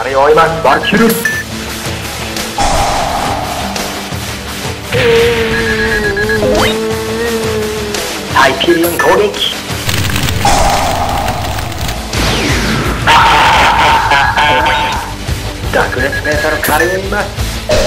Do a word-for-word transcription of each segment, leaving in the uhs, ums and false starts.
り追います。バキルハイピリオン攻撃。爆裂メータルカレーを追います。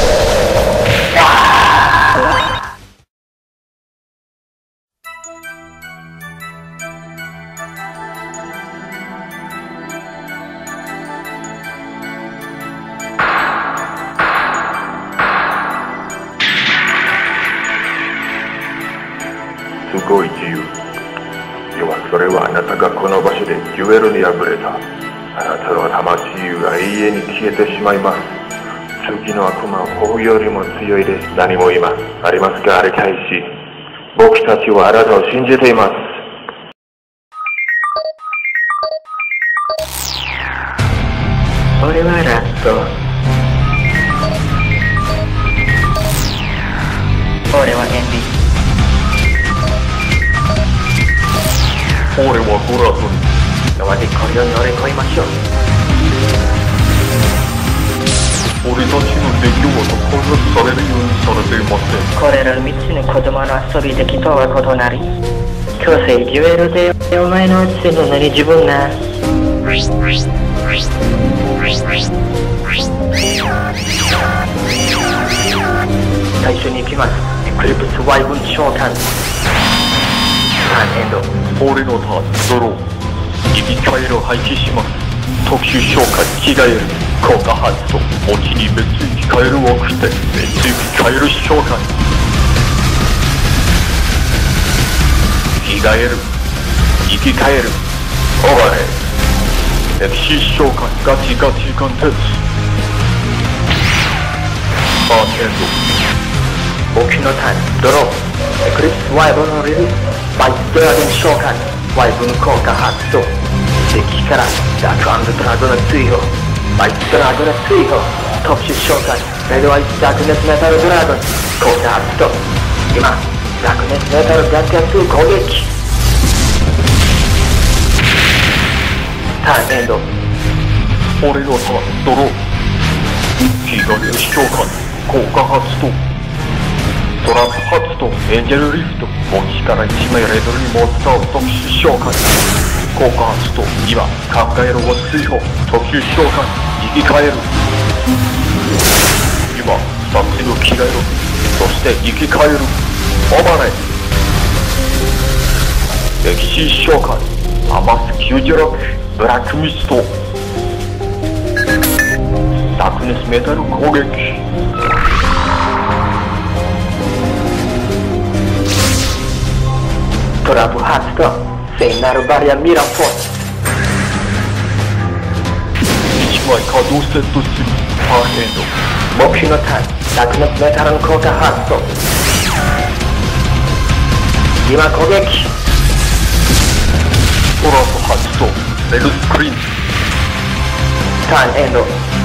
すごい自由。要はそれはあなたがこの場所でデュエルに敗れた。あなたの魂が永遠に消えてしまいます。次の悪魔は法よりも強いです。何も言います。ありますか、あれ大使。僕たちはあなたを信じています。 俺はラスト。俺はエンビ。 俺はグラトニ。 今までこれを乗り越えましょう。 俺たちの出来事は混雑されるようにされていません。 これらみっつの子供の遊び的とは異なり、強制デュエルでお前の落ちてるのに自分な。最初に行きます。エクリプスワイブン召喚。ターンエンド。 俺のターンドロー。生き返る廃棄します。特殊召喚着替える。効果発動。墓地に別生き返るを送って別生き返る召喚。着替える。生き返る。オーバーヘッド。歴史召喚ガチガチ貫徹。バーテンド。僕のターンドロー。エクリプスワイブのリリース。バイスドラゴン召喚。ワイブの効果発動。敵からダークアンドドラゴンの追放。バイスドラゴンの追放。特殊召喚レドアイスダークネスメタルドラゴン効果発動。今ダークネスメタルガチガチ攻撃。ターンエンド。 俺のターンドロー。着替え召喚効果発動。トラップ発動。エンジェルリフト。墓地からいちまいレドリーモンスターを特殊召喚。効果発動。今考えるを追放。特殊召喚生き返る。今さっちの着替える。そして生き返る。オーバーレイ。歴史召喚アマスきゅうじゅうろくブラックミスト。ダークネスメタル攻撃。 トラブ発動。聖なるバリアミラーフォース。 いちまい稼働セットする。パーヘンド。目標のターンダークネスメタルの効果発動。今攻撃。 トラップ発動。レルスクリーン。 ターンエンド。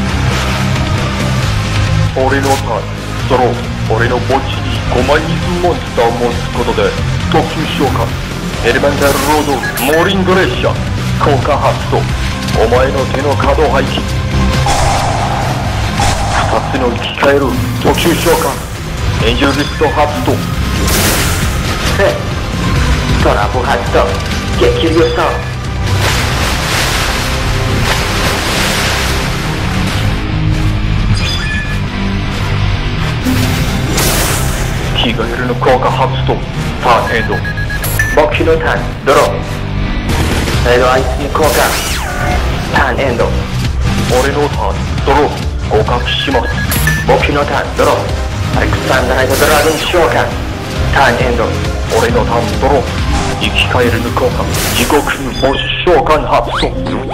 俺のターンドロー。俺の墓地にごまい水モンスターを持つことで特殊召喚エレメンタルロードモーリング列車効果発動。お前の手の可動廃棄。ふたつの生き返る特殊召喚エンジェルリフト発動。 トラブ発動。激流走。 着替えるの効果発動。ターンエンド。 目標のターンドロー。レドアイスの効果。ターンエンド。 俺のターンドロー。合格します。 目標のターンドロー。アレクサンダーライトドラゴン召喚。ターンエンド。 俺のターンドロー。生き返るの効果地獄のボス召喚発動。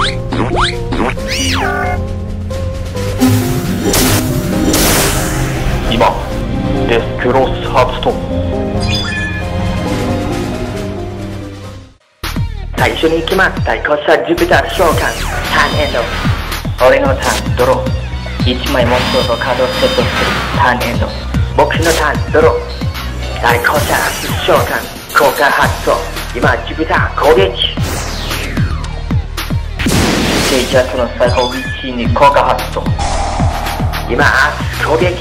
今デスクロス発動。 最初に行きます。対抗者ジュピター召喚。ターンエンド。俺のターンドロー。いちまいモンスターとカードをセットする。ターンエンド。僕のターンドロー。対抗者アス召喚効果発動。今ジュピター攻撃。 静寂の最後一心に効果発動。今攻撃。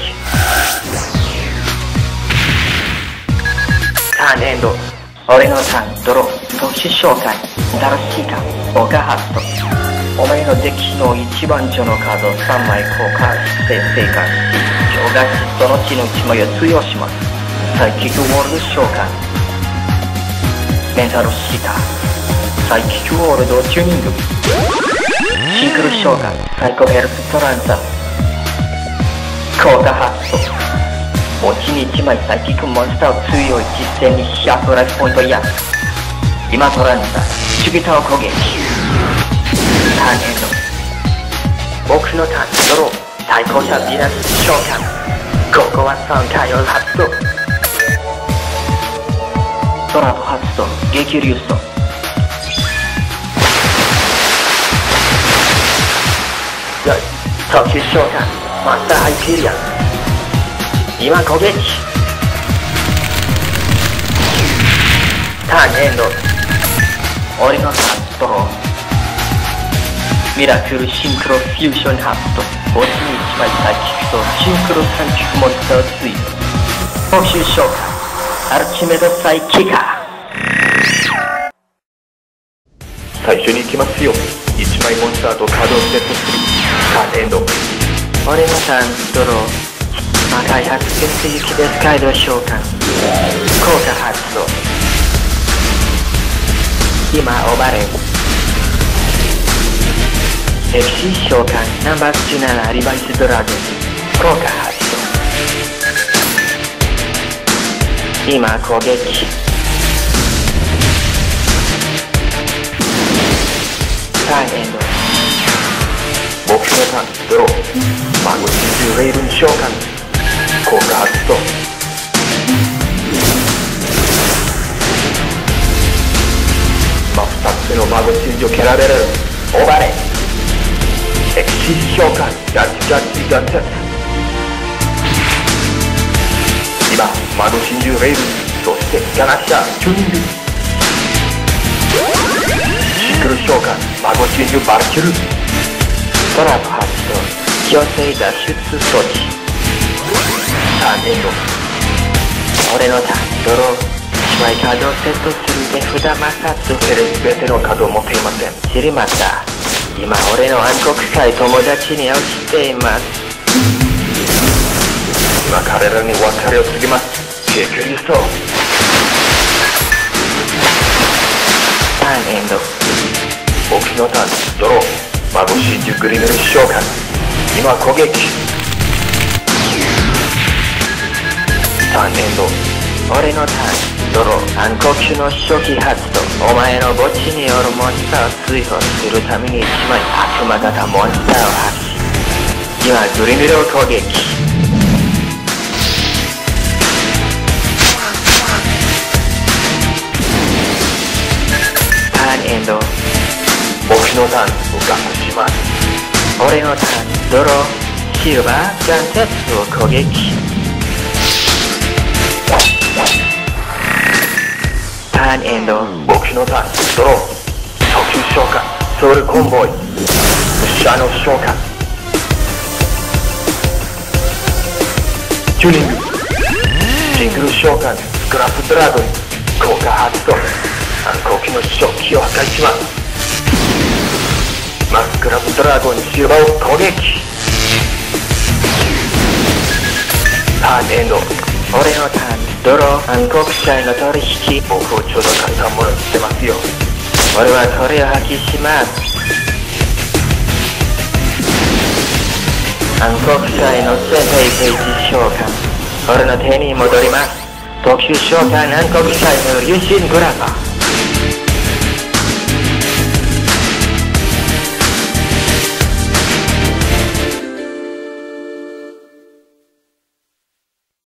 ターンエンド。俺のターンドロー。特殊召喚新しいか効果発動。お前のデッキの一番上のカードをさんまい効果して生還し、上画しそのうちのいちまいを通用します。サイキックウォールド召喚。メンタルシーター。サイキックウォールドをチューニング。シンクル召喚サイコヘルストランザ。効果発動。墓地にいちまいサイキックモンスターを通用実戦にひゃくライフポイントや。今トランザシュビタを攻撃。ターンエンド。僕のターンドロー。対向者ヴィナス召喚。ここはさんかいを発動。トラップ発動。激流走。特殊召喚マスターハイピリアン。今攻撃。ターンエンド。俺のターンドロー。ミラクルシンクロフューション発動。墓地にいちまいサイキックとシンクロ三軸モンスターを追加。特殊召喚アルチメドサイキカー。 最初に行きますよ。いちまいモンスターとカードをセットする。ターンエンド。 俺のターンドロー。魔開発血液デスカイド召喚。効果発動。今オバレン。エクシー召喚ナンバーじゅうななリバイスドラゴン。効果発動。今攻撃。ターンエンド。 僕のターンドロー。マグ真珠レイブン召喚。効果発動。真ふたつのマグ真珠を蹴られる。オバレエクシー召喚ジャッジジャッジジャッジ。今マグ真珠レイブン、そしてガナッシャーチューニング。シンクル召喚マグ真珠バルキュル。 トラップ発動。強制脱出装置。ターンエンド。俺のターンドロー。いちまいカードをセットする手札マスターズ。 テレビ全てのカードを持っていません。 知りました。今俺の暗黒界友達に落ちています。 今彼らに別れを告げます。激流走。 ターンエンド。 僕のターンドロー。マグ真珠グリムル召喚。今攻撃。ターンエンド。 俺のターンドロー。暗黒種の初期発動。お前の墓地によるモンスターを追放するためにいちまい悪魔型モンスターを発し、今グリムルを攻撃。ターンエンド。 僕のターンをガンします。 俺のターンドロー。シルバーガンテスを攻撃。ターンエンド。 僕のターンドロー。特殊召喚ソウルコンボイ。シャノ召喚。チューニング。シングル召喚スクラップドラゴン。効果発動。暗黒の食器を破壊します。マスクラブドラゴンシルバーを攻撃。ターンエンド。 俺のターンドロー。暗黒者への取引。 僕をちょうど簡単ものにしてますよ。 俺はこれを破棄します。暗黒者への全ページ召喚。俺の手に戻ります。特殊召喚暗黒者への流進グラファー。